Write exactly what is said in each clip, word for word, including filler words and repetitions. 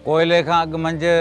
कोयले खां अॻु मंझि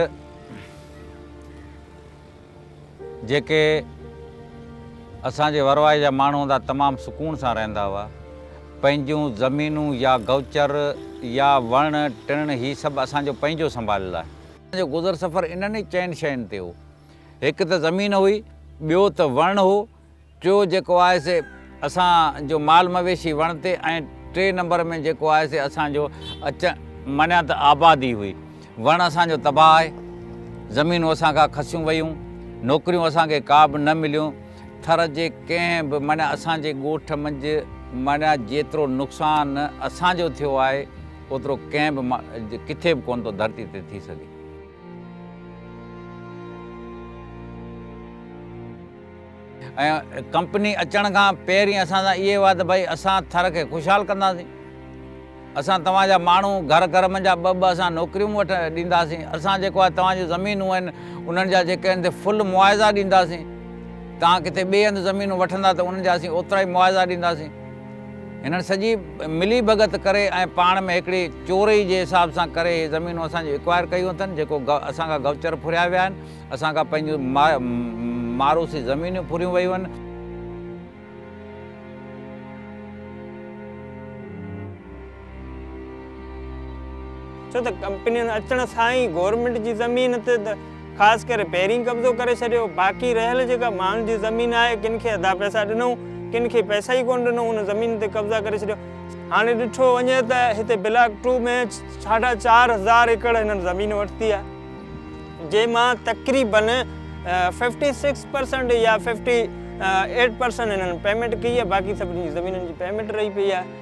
जेके असांजे वरवाई जा माण्हू हूंदा तमामु सुकून सां रहंदा हुआ। पंहिंजूं ज़मीनूं या गौचर या वण टिण ही सभु असांजो पंहिंजो संभालियल आहे। असांजो गुज़र सफ़र इन्हनि ई चइनि शयुनि ते हो। हिकु त ज़मीन हुई, ॿियो त वण हो, टियों जेको आहे से असांजो माल मवेशी वण ते, ऐं टे नंबर में जेको आहे से असांजो अच मञा त आबादी हुई। वण असांजो तबाह आहे, ज़मीनूं असांखां खसियूं वयूं, नौकरियूं असांखे का बि न मिलियूं। थर जे कंहिं बि माना असांजे ॻोठ मंझि माना जेतिरो नुक़सानु असांजो थियो आहे ओतिरो कंहिं बि किथे बि कोन थो धरती ते थी सघे। ऐं कंपनी अचण खां पहिरीं असां सां इहे हुआ त भई असां थर खे ख़ुशहाल कंदासीं, असां तव्हांजा माण्हू घर घर मंझा ॿ ॿ असां नौकरियूं वठ ॾींदासीं, असां जेको आहे तव्हांजी ज़मीनूं आहिनि उन्हनि जा जेके आहिनि फुल मुआवज़ा ॾींदासीं। तव्हां किथे ॿिए हंधि ज़मीनूं वठंदा त उन्हनि जा असीं ओतिरा ई मुआवज़ा ॾींदासीं। हिननि सॼी मिली भगत करे ऐं पाण में हिकिड़ी चोरी जे हिसाब सां करे ज़मीनूं असांजी एक्वायर कयूं अथनि, जेको ग असांखां गौचर फुरिया विया आहिनि, असांखां पंहिंजूं मा मारूसी ज़मीनूं फुरियूं वयूं आहिनि। छो त कंपनियुनि अचण सां ई गवर्नमेंट जी ज़मीन ते त ख़ासि करे पहिरीं कब्ज़ो करे छॾियो। बाक़ी रहियल जेका माण्हुनि जी ज़मीन आहे, किन खे अधा पैसा ॾिनऊं, किन खे पैसा ई कोन ॾिनऊं, उन ज़मीन ते कब्ज़ा करे छॾियो। हाणे ॾिठो वञे त हिते ब्लॉक टू में साढा चारि हज़ार एकड़ हिननि ज़मीन वरिती आहे, जंहिंमां तक़रीबन फिफ्टी सिक्स परसेंट या फिफ्टी एट परसेंट हिननि पेमेंट कई आहे, बाक़ी सभिनी जी ज़मीननि जी पेमेंट रही पई आहे।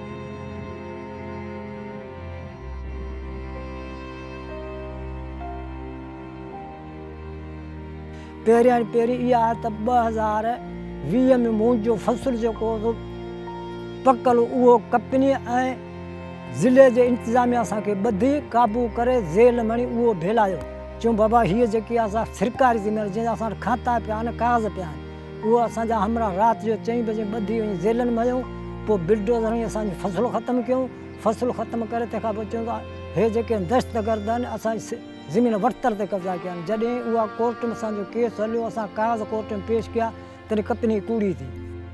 पहिरियां पहिरीं इहा आहे त ॿ हज़ार वीह में मुंहिंजो फ़सुलु जेको हो पकल उहो कंपनी ऐं ज़िले जे इंतिज़ामिया असांखे ॿधी क़ाबू करे ज़ेल मणी उहो ढेलायो। चयूं बाबा हीअ जेकी आहे असां सरकारी ज़मीन जंहिंजा असां खाता पिया आहिनि, काग़ज़ पिया आहिनि, उहो असांजा हमरा राति जो चईं बजे ॿधी वञी ज़ेलनि में वयूं। पोइ बिल्डोज़र हणी असांजी फ़सुलु ख़तमु कयूं। फ़सुलु ख़तमु करे तंहिंखां पोइ चयूं था हे जेके दहशतगर्द आहिनि असांजी ज़मीन वरितल ते कब्ज़ा कया आहिनि। जॾहिं उहा कोर्ट में असांजो केस हलियो, असां काग़ज़ कोर्ट में पेश कया, तॾहिं कंपनी कूड़ी थी।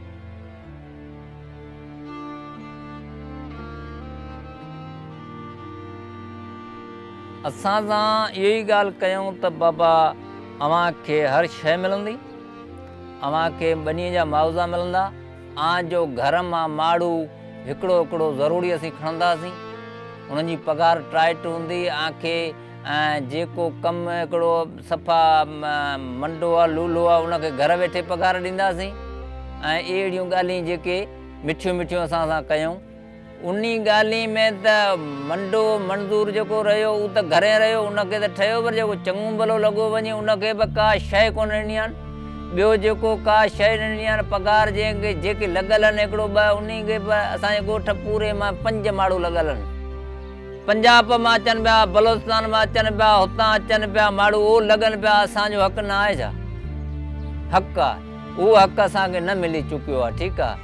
असां सां इहो ई ॻाल्हि कयूं त बाबा अव्हांखे हर शइ मिलंदी, अव्हांखे ॿनीअ जा मुआवज़ा मिलंदा, आजो घर मां माण्हू हिकिड़ो हिकिड़ो ज़रूरी असीं खणंदासीं, उन्हनि जी पघार टाइट हूंदी। आंखे ऐं जेको कमु हिकिड़ो सफ़ा मंडो आहे लूलो आहे उनखे घर वेठे पघार ॾींदासीं। ऐं अहिड़ियूं ॻाल्हियूं जेके मिठियूं मिठियूं असां सां कयूं, उन ॻाल्हि में त मंडो मंज़ूर जेको रहियो उहो त घरे रहियो, उनखे त ठहियो, पर जेको चङो भलो लॻो वञे उनखे बि का शइ कोन ॾिनी आहिनि। ॿियो जेको का शइ ॾिनी आहिनि, पघार जंहिंखे जेके लॻल आहिनि हिकिड़ो ॿ, उनखे बि असांजे ॻोठ पूरे मां पंज माण्हू लॻल आहिनि। पंजाब मां अचनि पिया, बलोचिस्तान मां अचनि पिया, हुतां अचनि पिया माण्हू, उहो लॻनि पिया। असांजो हक़ु न आहे छा? हक़ु आहे, उहो हक़ु असांखे न मिली चुकियो आहे। ठीकु आहे।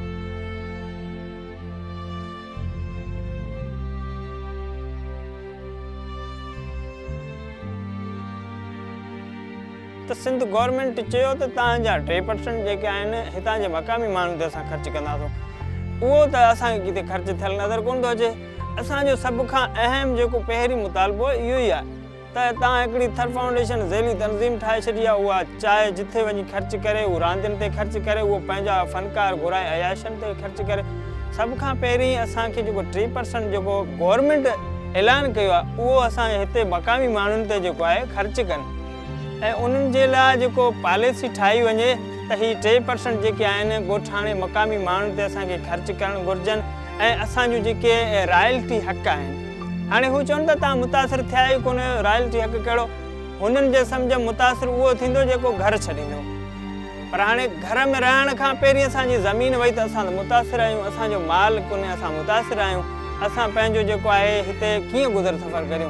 त सिंध गवर्नमेंट चयो त तव्हांजा टे परसेंट जेके आहिनि हितां जे मक़ामी माण्हुनि ते असां ख़र्चु कंदासीं, उहो त असांखे किथे ख़र्चु थियल नज़र कोन थो अचे। असांजो सभ खां अहम जेको पहिरीं मुतालबो इहो ई आहे त तव्हां हिकिड़ी थर फाउंडेशन ज़ैली तनज़ीम ठाहे छॾी आहे। उहा चाहे जिथे वञी ख़र्चु करे, उहो रांदियुनि ते ख़र्चु करे, उहो पंहिंजा फ़नकार घुराए अयाशनि ते ख़र्चु करे। सभ खां पहिरीं असांखे जेको टे परसेंट जेको गवर्नमेंट ऐलान कयो आहे, उहो असांजे हिते मक़ामी माण्हुनि ते जेको आहे ख़र्चु कनि, ऐं उन्हनि जे लाइ जेको पॉलिसी ठाही वञे त हीअ टे परसेंट जेके आहिनि ॻोठाणे मक़ामी माण्हुनि ते असांखे ख़र्चु करणु घुरिजनि। ऐं असांजूं जेके रॉयल्टी हक़ आहिनि, हाणे हू चवनि था तव्हां मुतासिर थिया ई कोन, रॉयल्टी हक़ कहिड़ो? हुननि जे सम्झ मुतासिर उहो थींदो जेको घर छॾींदो, पर हाणे घर में रहण खां पहिरीं असांजी ज़मीन वई त असां मुतासिर आहियूं, असांजो माल कोन्हे, असां मुतासिर आहियूं। असां पंहिंजो जेको आहे हिते कीअं गुज़र सफ़र करियूं?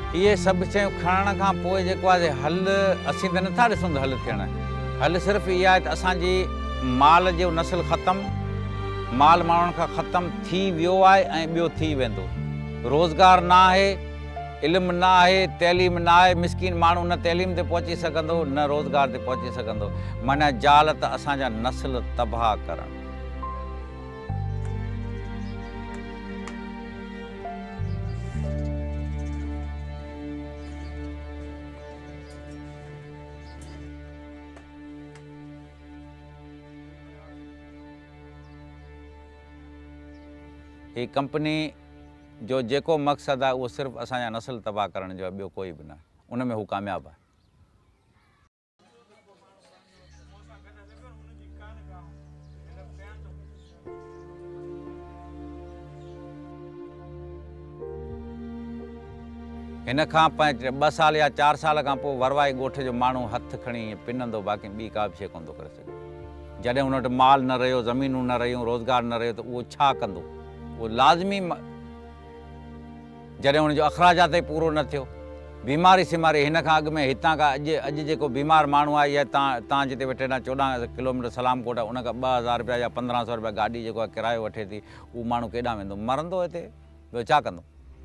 इहे सभु शयूं खणण खां पोइ जेको आहे हल असीं त नथा ॾिसूं त हल थियण हल सिर्फ़ु इहा आहे त असांजी माल जो नस्ल ख़तमु माल माण्हुनि खां ख़तमु थी वियो आहे ऐं ॿियो थी वेंदो रोज़गार न आहे इल्मु न आहे तइलीम न आहे मिसकिन माण्हू न तइलीम ते पहुची सघंदो न रोज़गार ते पहुची सघंदो माना ज़ाल त असांजा नस्ल तबाह करणु ही कंपनी जो जेको मक़सदु आहे उहो सिर्फ़ु असांजा नस्ल तबाह करण जो आहे ॿियो कोई बि न उन में हू कामयाबु आहे हिन खां पंज ॿ साल या चारि साल खां पोइ वरवाई ॻोठ जो माण्हू हथु खणी पिनंदो बाक़ी ॿी का बि शइ कोन थो करे सघे जॾहिं हुन वटि माल न रहियो ज़मीनूं न रहियूं रोज़गार न रहियो त उहो छा कंदो वो लाज़मी जॾहिं हुनजो अख़राजात ई पूरो न थियो बीमारी सिमारी हिन खां अॻु में हितां खां अॼु अॼु जेको बीमार माण्हू आहे या तव्हां तव्हां जिते वेठे न चोॾहं किलोमीटर सलामकोट आहे उन खां ॿ हज़ार रुपया या पंद्रहं सौ रुपया गाॾी जेको आहे किरायो वठे थी उहो माण्हू केॾांहुं वेंदो मरंदो हिते ॿियो छा कंदो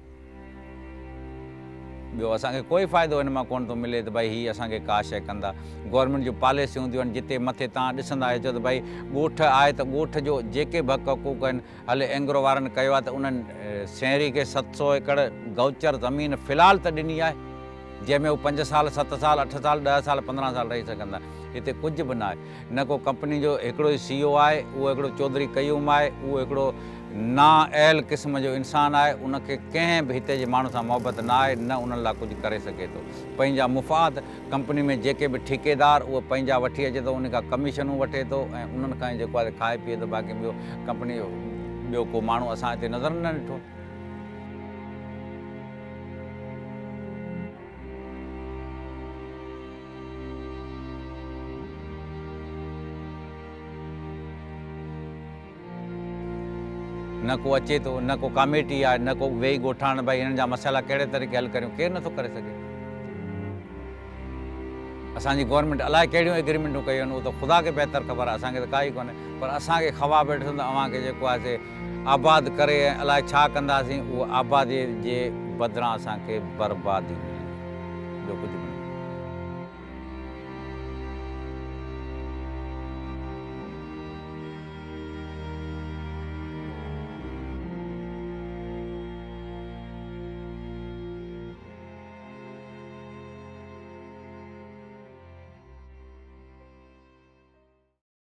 ॿियो असांखे कोई फ़ाइदो हिन मां कोन थो मिले त भई हीअ असांखे का शइ कंदा गवर्नमेंट जूं पॉलिसियूं हूंदियूं आहिनि जिते मथे तव्हां ॾिसंदा आहियो त भई ॻोठ आहे त ॻोठ जो जेके बि हक़ हक़ूक़ आहिनि हले एंग्रो वारनि कयो आहे त उन्हनि शहरी खे सत सौ एकड़ गौचर ज़मीन फ़िलहालु त ॾिनी आहे जंहिंमें हू पंज साल सत साल अठ साल ॾह साल पंद्रहं साल रही सघंदा हिते कुझु बि न आहे न को कंपनी जो हिकिड़ो ई सी ओ आहे उहो हिकिड़ो चौधरी कयूम आहे उहो हिकिड़ो ना अहल क़िस्म जो इंसानु आहे उनखे कंहिं बि हिते जे माण्हू सां मोहबत न आहे न उन्हनि लाइ कुझु करे सघे थो पंहिंजा मुफ़ाद कंपनी में जेके बि ठेकेदार उहे पंहिंजा वठी अचे थो उन खां कमीशनूं वठे थो ऐं उन्हनि खां ई जेको आहे खाए पीए थो बाक़ी ॿियो कंपनी जो ॿियो को माण्हू असां हिते नज़र न ॾिठो न को अचे थो न को कमेटी आहे न को वेही ॻोठाण भई हिननि जा मसाइला कहिड़े तरीक़े हल करियूं केरु नथो करे सघे असांजी गवर्नमेंट अलाए कहिड़ियूं एग्रीमेंटूं कयूं आहिनि उहो त ख़ुदा खे बहितर ख़बर आहे असांखे त काई कोन्हे पर असांखे ख़वाब वेठो त अव्हांखे जेको आहे से आबाद करे ऐं अलाए छा कंदासीं उहो आबादीअ जे बदिरां असांखे बर्बादी ॿियो कुझु बि न